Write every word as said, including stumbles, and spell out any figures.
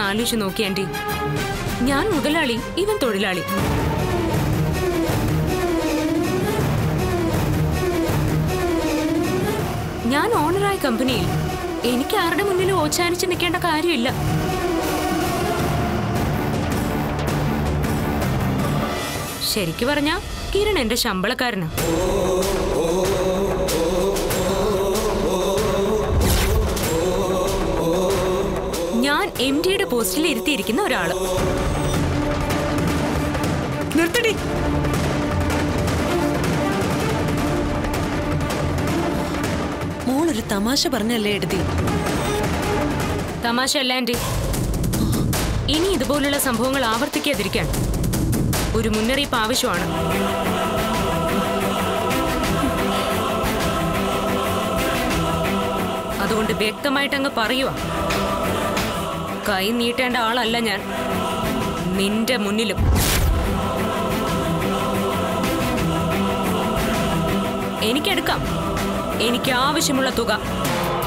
ആലോചിച്ച് നോക്കി ആന്റി. ഞാൻ മുതലാളി, ഇവൻ തൊഴിലാളി. ഞാൻ ഓണറായ കമ്പനിയിൽ എനിക്ക് ആരുടെ മുന്നിൽ ഓച്ചാനിച്ച് നിൽക്കേണ്ട കാര്യമില്ല. ശരിക്കു പറഞ്ഞാ കിരൺ എന്റെ ശമ്പളക്കാരനാ. ഞാൻ എം ഡിയുടെ പോസ്റ്റിൽ ഇരുത്തിയിരിക്കുന്ന ഒരാള്. നിർത്തടി. മോളൊരു തമാശ പറഞ്ഞല്ലേ എടുത്തി? തമാശ അല്ല ആന്റി. ഇനി ഇതുപോലുള്ള സംഭവങ്ങൾ ആവർത്തിക്കാതിരിക്കാൻ ഒരു മുന്നറിയിപ്പ് ആവശ്യമാണ്. അതുകൊണ്ട് വ്യക്തമായിട്ടങ്ങ് പറയുക, കൈ നീട്ടേണ്ട ആളല്ല ഞാൻ നിന്റെ മുന്നിലും. എനിക്കെടുക്കാം എനിക്ക് ആവശ്യമുള്ള തുക.